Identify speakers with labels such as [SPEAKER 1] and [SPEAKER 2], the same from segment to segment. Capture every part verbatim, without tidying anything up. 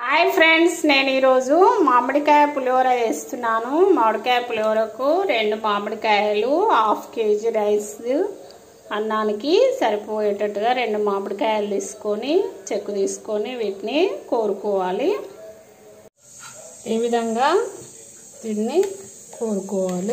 [SPEAKER 1] Hi friends, నేను ఈరోజు మామిడికాయ పులిహోర చేస్తున్నాను. మామిడికాయ పులిహోరకు రెండు మామిడికాయలు, హాఫ్ కేజీ రైస్ అన్నానికి సరిపోయేటట్టుగా రెండు మామిడికాయలు తీసుకొని చెక్కు తీసుకొని వీటిని కోరుకోవాలి. ఈ విధంగా దీన్ని కోరుకోవాలి.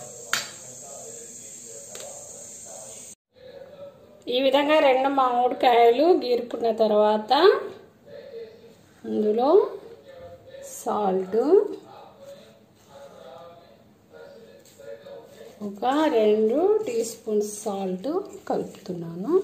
[SPEAKER 1] ఈ విధంగా రెండు మామిడికాయలు గీరుకున్న తర్వాత అందులో సాల్ట్, ఒక రెండు టీ స్పూన్స్ సాల్ట్ కలుపుతున్నాను.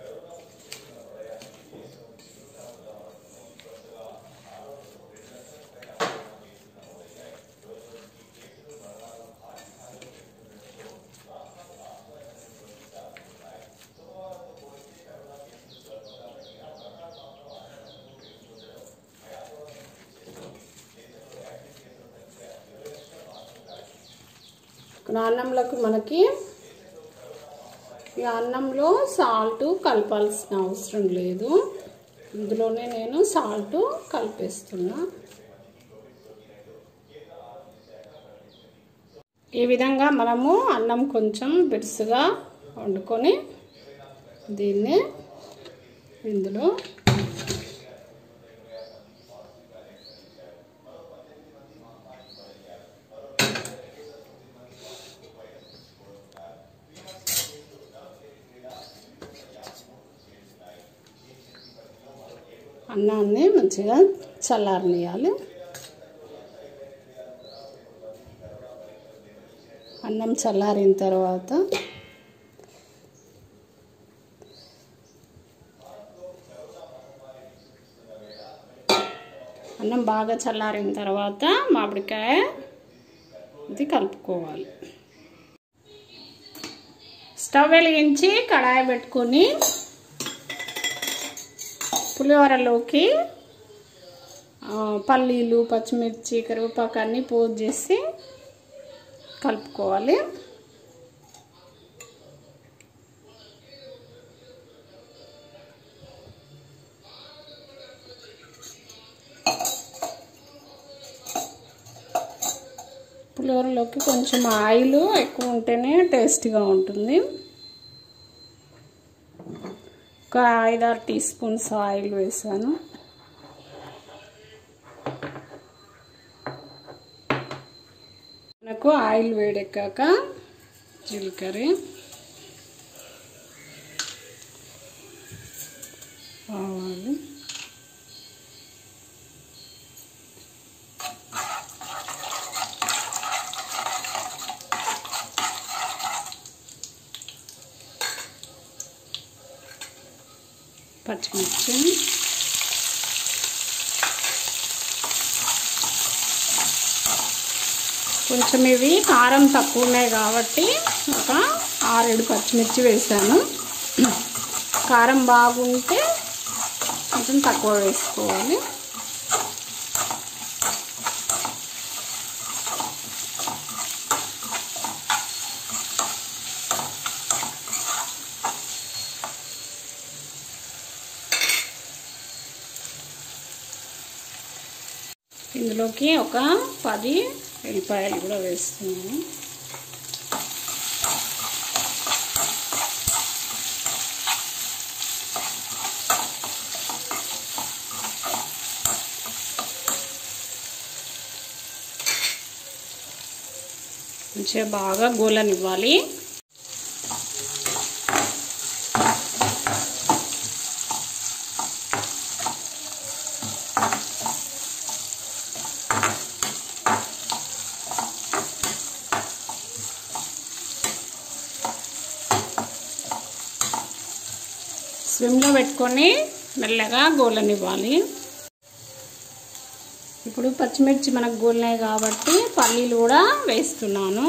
[SPEAKER 1] అన్నంలోకి మనకి ఈ అన్నంలో సాల్ట్ కలపాల్సిన అవసరం లేదు, ఇందులోనే నేను సాల్ట్ కలిపేస్తున్నా. ఈ విధంగా మనము అన్నం కొంచెం బిరుసుగా వండుకొని దీన్ని ఇందులో అన్నాన్ని మంచిగా చల్లారనియాలి. అన్నం చల్లారిన తర్వాత అన్నం బాగా చల్లారిన తర్వాత మామిడికాయ ఇది కలుపుకోవాలి. స్టవ్ వెలిగించి కడాయి పెట్టుకొని పులిహోరలోకి పల్లీలు, పచ్చిమిర్చి, కరివేపాకు అన్నీ పోపు చేసి కలుపుకోవాలి. పులిహోరలోకి కొంచెం ఆయిల్ ఎక్కువ ఉంటేనే టేస్టీగా ఉంటుంది. ఒక ఐదారు టీ స్పూన్స్ ఆయిల్ వేసాను. మనకు ఆయిల్ వేడెక్కాక జీలకర్ర, ఆవాలు, పచ్చిమిర్చి, కొంచెం ఇవి కారం తక్కువ ఉన్నాయి కాబట్టి ఒక ఆరేడు పచ్చిమిర్చి వేసాను. కారం బాగుంటే కొంచెం తక్కువ వేసుకోవాలి. ఇందులోకి ఒక పది ఎల్లిపాయలు కూడా వేస్తున్నాను. మంచిగా బాగా గోలనివ్వాలి. స్విమ్లో పెట్టుకొని మెల్లగా గోలనివ్వాలి. ఇప్పుడు పచ్చిమిర్చి మనకు గోలినాయి కాబట్టి పల్లీలు కూడా వేస్తున్నాను.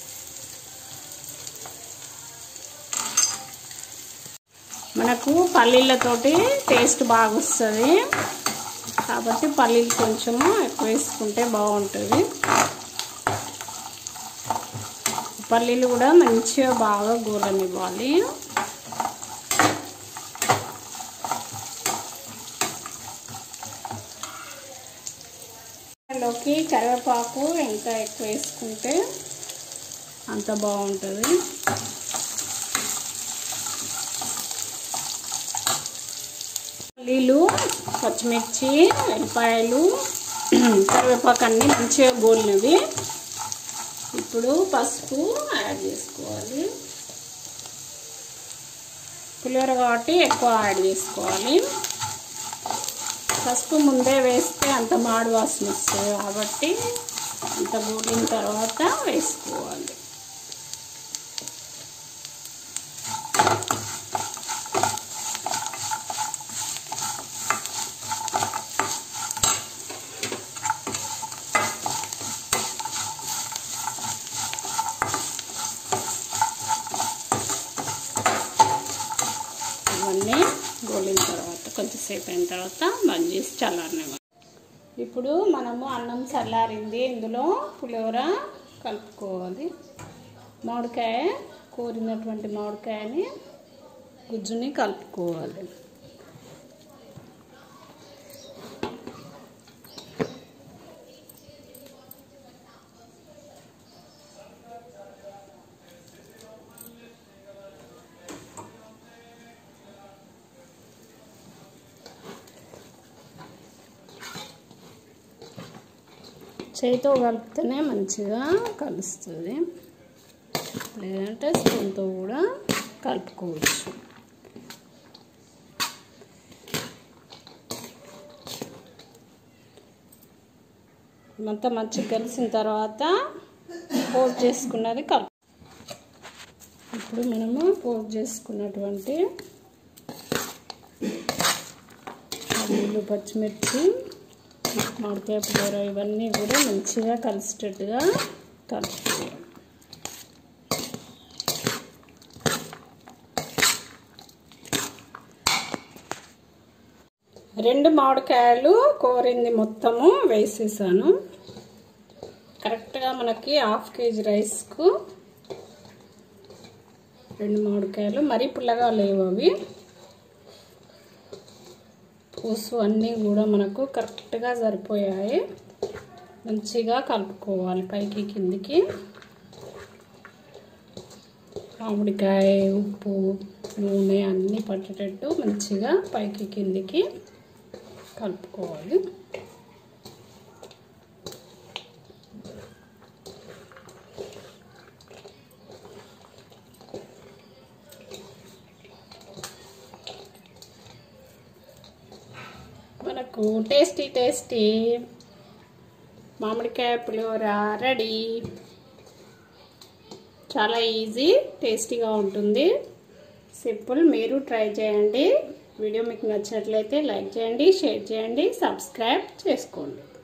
[SPEAKER 1] మనకు పల్లీలతోటి టేస్ట్ బాగా వస్తుంది కాబట్టి పల్లీలు కొంచెము ఎక్కువ వేసుకుంటే బాగుంటుంది. పల్లీలు కూడా మంచిగా బాగా గోలనివ్వాలి. మనకి కరివేపాకు ఎంత ఎక్కువ వేసుకుంటే అంత బాగుంటుంది. పల్లీలు, పచ్చిమిర్చి, ఎల్లిపాయలు, కరివేపాకు అన్నీ మంచిగా గోలినవి. ఇప్పుడు పసుపు యాడ్ చేసుకోవాలి. పులిహోర కాబట్టి ఎక్కువ యాడ్ చేసుకోవాలి. పసుపు ముందే వేస్తే అంత మాడు వాసన వస్తుంది కాబట్టి అంత గోలిన తర్వాత వేసుకోవాలి. ఇవన్నీ గోలిన తర్వాత కొంచెంసేపు అయిన తర్వాత బంద్ చేసి చల్లారనివ్వాలి. ఇప్పుడు మనము అన్నం చల్లారింది, ఇందులో పులిహోర కలుపుకోవాలి. మామిడికాయ కోరినటువంటి మామిడికాయని గుజ్జుని కలుపుకోవాలి. చేతితో కలిపితేనే మంచిగా కలుస్తుంది, లేదంటే స్పూన్తో కూడా కలుపుకోవచ్చు. మొత్తం మంచిగా కలిసిన తర్వాత పోపు చేసుకున్నది కలుపు. ఇప్పుడు మనము పోపు చేసుకున్నటువంటి పల్లీలు, పచ్చిమిర్చి, మామిడికాయ పులిహోర ఇవన్నీ కూడా మంచిగా కలిసేటట్టుగా కలుపుకోవాలి. రెండు మామిడికాయలు కోరింది మొత్తము వేసేసాను. కరెక్ట్గా మనకి హాఫ్ కేజీ రైస్కు రెండు మామిడికాయలు, మరీ పుల్లగా లేవు అవి. పులుసు అన్నీ కూడా మనకు కరెక్ట్గా సరిపోయాయి. మంచిగా కలుపుకోవాలి పైకి కిందికి. మామిడికాయ, ఉప్పు, నూనె అన్నీ పట్టేటట్టు మంచిగా పైకి కిందికి కలుపుకోవాలి. మనకు టేస్టీ టేస్టీ మామిడికాయ పులిహోర రెడీ. చాలా ఈజీ, టేస్టీగా ఉంటుంది, సింపుల్. మీరు ట్రై చేయండి. వీడియో మీకు నచ్చినట్లయితే లైక్ చేయండి, షేర్ చేయండి, సబ్స్క్రైబ్ చేసుకోండి.